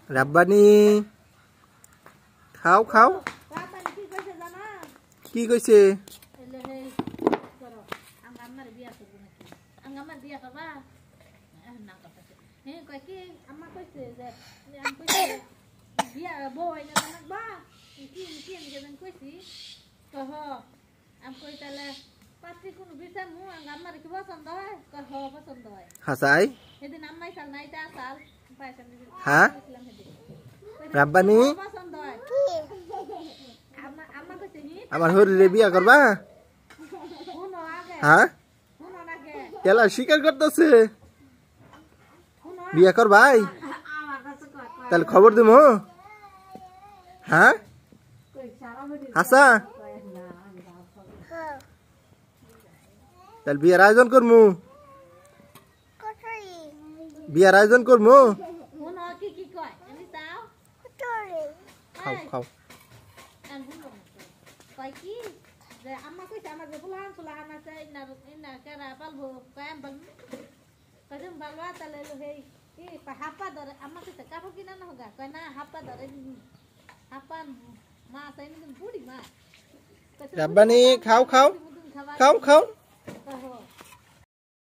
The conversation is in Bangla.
রাব্বানি খাও খাও কি কইছে হাসাই হ্যাঁ রাব্বানি আমার হরিরে বিয়া করবা হ্যাঁ কেলা স্বীকার করতেছে বিয়া কর ভাই তাহলে খবর দিব হ্যাঁ হাসা তাহলে বিয়ার আয়োজন করমু বিয়ার আয়োজন করমু খাও খাও রাব্বানি খাও খাও খাও খাও